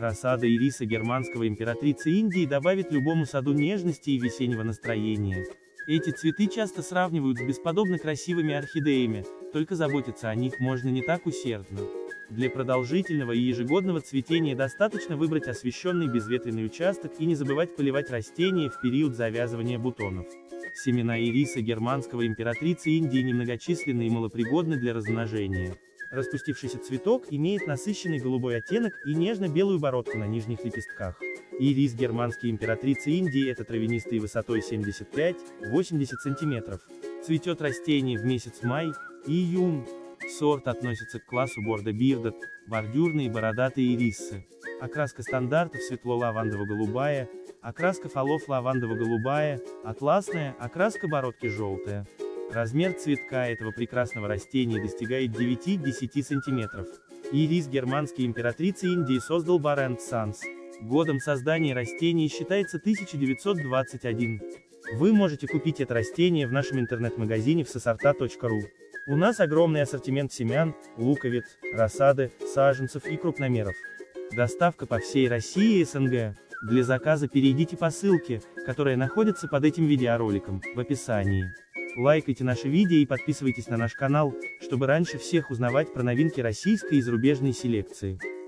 Рассада ириса германского императрицы Индии добавит любому саду нежности и весеннего настроения. Эти цветы часто сравнивают с бесподобно красивыми орхидеями, только заботиться о них можно не так усердно. Для продолжительного и ежегодного цветения достаточно выбрать освещенный безветренный участок и не забывать поливать растения в период завязывания бутонов. Семена ириса германского императрицы Индии немногочисленны и малопригодны для размножения. Распустившийся цветок имеет насыщенный голубой оттенок и нежно-белую бородку на нижних лепестках. Ирис германской императрицы Индии — это травянистый высотой 75–80 см. Цветет растение в месяц май-июнь. Сорт относится к классу бордо-бирдот, бордюрные бородатые ирисы. Окраска стандартов светло-лавандово-голубая, окраска фолов лавандово-голубая, атласная, окраска бородки желтая. Размер цветка этого прекрасного растения достигает 9–10 см. Ирис германской императрицы Индии создал Barr & Sons. Годом создания растения считается 1921. Вы можете купить это растение в нашем интернет-магазине www.vssorta.ru. У нас огромный ассортимент семян, луковиц, рассады, саженцев и крупномеров. Доставка по всей России и СНГ. Для заказа перейдите по ссылке, которая находится под этим видеороликом, в описании. Лайкайте наши видео и подписывайтесь на наш канал, чтобы раньше всех узнавать про новинки российской и зарубежной селекции.